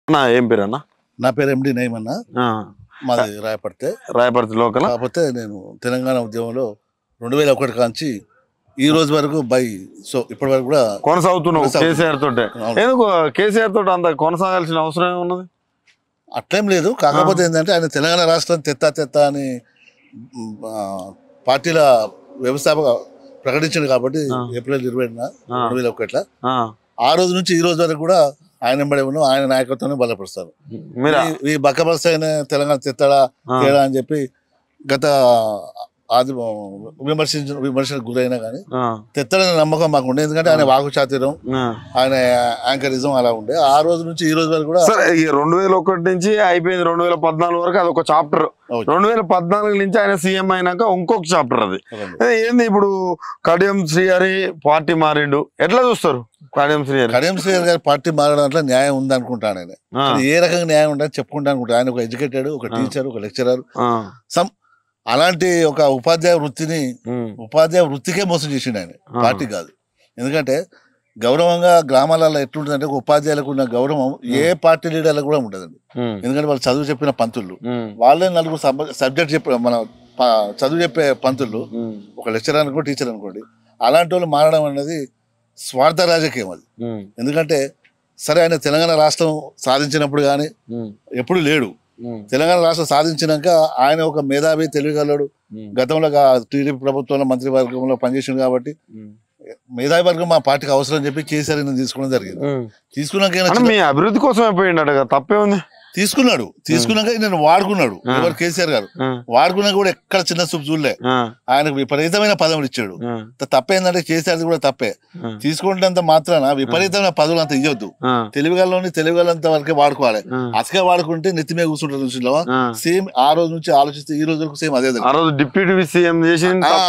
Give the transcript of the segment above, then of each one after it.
నా ఏం పేరు అన్న? నా పేరు ఎండి నయీం అన్న. మాది రాయపర్తి లోకల్. కాకపోతే నేను తెలంగాణ ఉద్యమంలో 2001 కాంచి ఈ రోజు వరకు ఇప్పటి వరకు కూడా కొనసాగుతున్నావు కేసీఆర్ తోటే. ఎందుకు కేసీఆర్ తోటి అంత కొనసాగాల్సిన అవసరం ఏమున్నది? అట్లేం లేదు. కాకపోతే ఏంటంటే ఆయన తెలంగాణ రాష్ట్రం తెత్తా అని పార్టీల వ్యవస్థాపక ప్రకటించాడు కాబట్టి ఏప్రిల్ 20న 2001 ఆ రోజు నుంచి ఈ రోజు వరకు కూడా ఆయన వెంబడే ఉన్నాం. ఆయన నాయకత్వాన్ని బలపరుస్తారు. ఈ బక్కబస్త అయిన తెలంగాణ తెత్తడా తేడా అని చెప్పి గత విమర్శలకు గురైనా కానీ తెత్తడని నమ్మకం మాకు ఉండే. ఎందుకంటే ఆయన వాకు చాతుర్యం, ఆయన యాంకరిజం అలా ఉండే. ఆ రోజు నుంచి ఈ రోజు వరకు కూడా 2001 నుంచి అయిపోయింది 2014 వరకు అదొక చాప్టర్. 2014 నుంచి ఆయన సీఎం అయినాక ఇంకొక చాప్టర్ అది. ఏంది ఇప్పుడు కడియం శ్రీహరి పార్టీ మారిండు, ఎట్లా చూస్తారు? కడియం శ్రీహరి గారి పార్టీ మారడం న్యాయం ఉంది అనుకుంటాను. ఆయన ఏ రకంగా న్యాయం ఉందని చెప్పుకుంటా అనుకుంటా. ఆయన ఒక ఎడ్యుకేటెడ్, ఒక టీచర్, ఒక లెక్చరర్, అలాంటి ఒక ఉపాధ్యాయ వృత్తికే మోసం చేసిండు ఆయన, పార్టీ కాదు. ఎందుకంటే గౌరవంగా గ్రామాలలో ఎట్లుంటుందంటే ఒక ఉపాధ్యాయులకు ఉన్న గౌరవం ఏ పార్టీ లీడర్లకు కూడా ఉంటుందండి. ఎందుకంటే వాళ్ళు చదువు చెప్పిన పంతులు, వాళ్ళే నలుగురు సబ్జెక్ట్ చెప్పిన మన చదువు చెప్పే పంతులు, ఒక లెక్చరర్ అనుకో, టీచర్ అనుకోండి, అలాంటి వాళ్ళు మారడం అనేది స్వార్థ రాజకీయం అది. ఎందుకంటే సరే ఆయన తెలంగాణ రాష్ట్రం సాధించినప్పుడు కానీ ఎప్పుడు లేడు. తెలంగాణ రాష్ట్రం సాధించినాక ఆయన ఒక మేధావి, తెలివిగలడు. గతంలో టీడీపీ ప్రభుత్వంలో మంత్రివర్గంలో పనిచేసిండు కాబట్టి మేధావి వర్గం మా పార్టీకి అవసరం అని చెప్పి కేసీఆర్ తీసుకోవడం జరిగింది. తీసుకున్నాక మీ అభివృద్ధి కోసం అయిపోయింది, తప్పే ఉంది. తీసుకున్నాక నేను వాడుకున్నాడు. ఎవరు? కేసీఆర్ గారు వాడుకున్నాక కూడా ఎక్కడ చిన్న చూపు చూడలే. ఆయనకు విపరీతమైన పదవులు ఇచ్చాడు. తప్పేందంటే కేసీఆర్ కూడా తప్పే. తీసుకుంటేంత మాత్రాన విపరీతమైన పదవులు అంత ఇవ్వద్దు. తెలుగుగలంత వరకే వాడుకోవాలి. అసగా వాడుకుంటే నెత్తి మీద కూర్చుంటారు చూసినావా? సేమ్ ఆ రోజు నుంచి ఆలోచిస్తే ఈ రోజు వరకు సేమ్ అదే. ఆ రోజు డిప్యూటీ సీఎం చేసి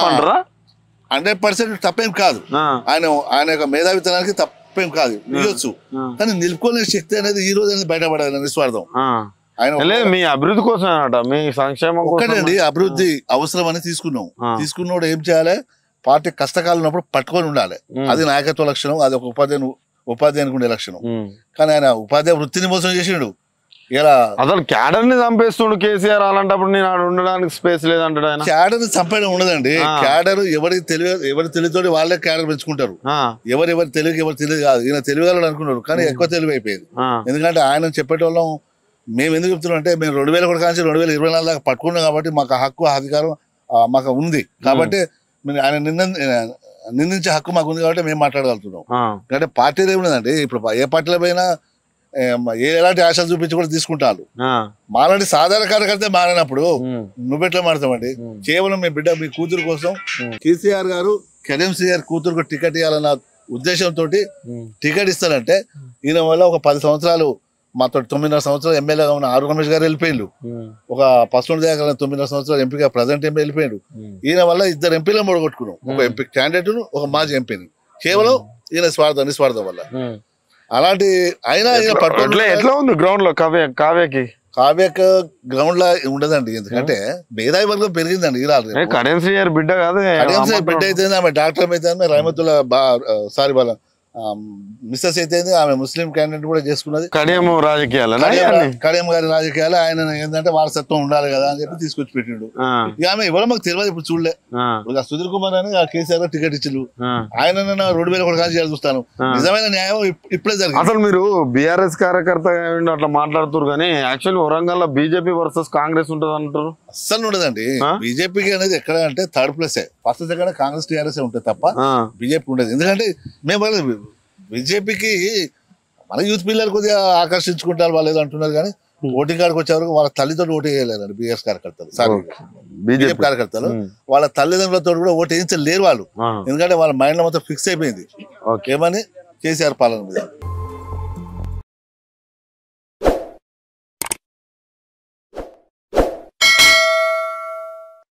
100% తప్పేం కాదు. ఆయన యొక్క మేధావితనానికి తప్పేం కాదు, ఇవ్వచ్చు. కానీ నిలుపుకునే శక్తి అనేది ఈ రోజు అనేది బయటపడాలి. నిస్వార్థం. మీ అభివృద్ధి కోసం, మీ సంక్షేమం ఒకటండి. అభివృద్ధి అవసరం అని తీసుకున్నోడు ఏం చేయాలి? పార్టీ కష్టకాలం ఉన్నప్పుడు పట్టుకొని ఉండాలి. అది నాయకత్వ లక్షణం. అది ఒక ఉపాధ్యాయునికి ఉండే లక్షణం. కానీ ఆయన ఉపాధ్యాయ వృత్తిని మోసం చేసిండు. ఇలా అసలు క్యాడర్ ని చంపేస్తుండు కేసీఆర్. అలాంటప్పుడు నేను ఉండడానికి స్పేస్ లేదంటాడు ఆయన. క్యాడర్ ని చంపేయడం ఉండదండి. క్యాడర్ ఎవరి తెలివితో వాళ్ళే క్యాడర్ పెంచుకుంటారు. ఎవరి తెలివికి ఎవరు తెలియదు కాదు. ఈయన తెలివిగలడు అనుకున్నారు, కానీ ఎక్కువ తెలివి అయిపోయింది. ఎందుకంటే ఆయన చెప్పేటోళ్ళం మేము ఎందుకు చెప్తున్నాం అంటే, మేము 2001 కాంచి 2024 దాకా పట్టుకున్నాం కాబట్టి మాకు హక్కు అధికారం మాకు ఉంది. కాబట్టి ఆయన నిందించే హక్కు మాకు ఉంది కాబట్టి మేము మాట్లాడగలుగుతున్నాం. ఎందుకంటే పార్టీలు ఏమున్నదండి, ఇప్పుడు ఏ పార్టీలో పోయినా ఎలాంటి ఆశలు చూపించి కూడా తీసుకుంటారు. మాలాంటి సాధారణ కార్యకర్త మారినప్పుడు నువ్వెట్లా మారుతామండి? కేవలం మీ కూతురు కోసం కేసీఆర్ గారు కడియం శ్రీహరి కూతురుకు టికెట్ ఇవ్వాలన్న ఉద్దేశంతో టికెట్ ఇస్తారంటే, ఈయన వల్ల ఒక 10 సంవత్సరాలు మాతో 9.5 సంవత్సరాలు ఎమ్మెల్యేగా ఉన్న ఆరు రమేష్ గారు వెళ్ళిపోయిండు. ఒక పసుపు దగ్గర 9.5 సంవత్సరాలు ఎంపీగా ప్రజెంట్ ఎంపీ వెళ్ళిపోయాడు. ఈయన వల్ల 2 ఎంపీలను మొడగొట్టుకున్నాం. ఒక ఎంపీ క్యాండిడేట్, ఒక మాజీ ఎంపీని, కేవలం ఈయన నిస్వార్థం వల్ల. అలాంటి అయినా ఎట్లా ఉంది గ్రౌండ్ లో? కావ్యక గ్రౌండ్ లా ఉండదండి. ఎందుకంటే మేధావి వర్గం పెరిగిందండి. కడియం శ్రీహరి బిడ్డ కాదు, బిడ్డ అయితే ఆమె డాక్టర్ అయితే రహమతుల్లా వాళ్ళ మిస్సెస్ అయితే ఆమె ముస్లిం క్యాండిడేట్ కూడా చేసుకున్నది. కడియం గారి రాజకీయాలు ఆయన ఏంటంటే వారసత్వం ఉండాలి కదా అని చెప్పి తీసుకొచ్చి పెట్టిండు. ఇక ఆమె ఎవరో మాకు తెలియదు, ఇప్పుడు చూడలే. సుధీర్ కుమార్ అని కేసీఆర్ టికెట్ ఇచ్చిండు. ఆయన 2001 కాంచి చూస్తాను. నిజమైన న్యాయం ఇప్పుడే జరిగింది. అసలు మీరు బీఆర్ఎస్ కార్యకర్త అట్లా మాట్లాడుతున్నారు, కానీ యాక్చువల్లీ వరంగల్ లో బీజేపీ వర్సెస్ కాంగ్రెస్ ఉంటుంది అంటారు. అస్సలు ఉండదండి. బీజేపీకి అనేది ఎక్కడ అంటే 3rd place. First second Congress TRS ఉంటుంది తప్ప బీజేపీ ఉండదు. ఎందుకంటే మేము బీజేపీకి మన యూత్ పిల్లలు కొద్దిగా ఆకర్షించుకుంటారు వాళ్ళు ఏదో అంటున్నారు, కానీ ఓటింగ్ కాడికి వచ్చే వరకు వాళ్ళ తల్లితో ఓటు వేయలేదండి. బీఎస్ కార్యకర్తలు, బీజేపీ కార్యకర్తలు వాళ్ళ తల్లిదండ్రులతో కూడా ఓటు వేయించలేరు వాళ్ళు. ఎందుకంటే వాళ్ళ మైండ్ లో మొత్తం ఫిక్స్ అయిపోయింది ఏమని కేసీఆర్ పాలన మీద.